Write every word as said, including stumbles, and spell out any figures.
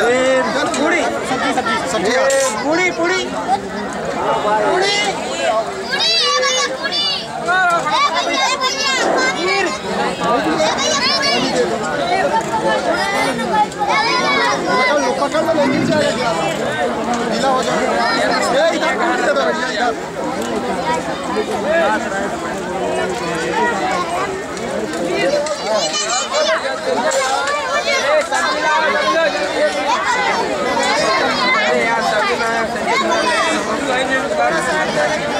पूड़ी सब्जी सब्जी सब्जी पूड़ी पूड़ी पूड़ी पकड़ लो नहीं जाएगा गीला हो जाएगा इधर पूड़ी दे दो भैया इधर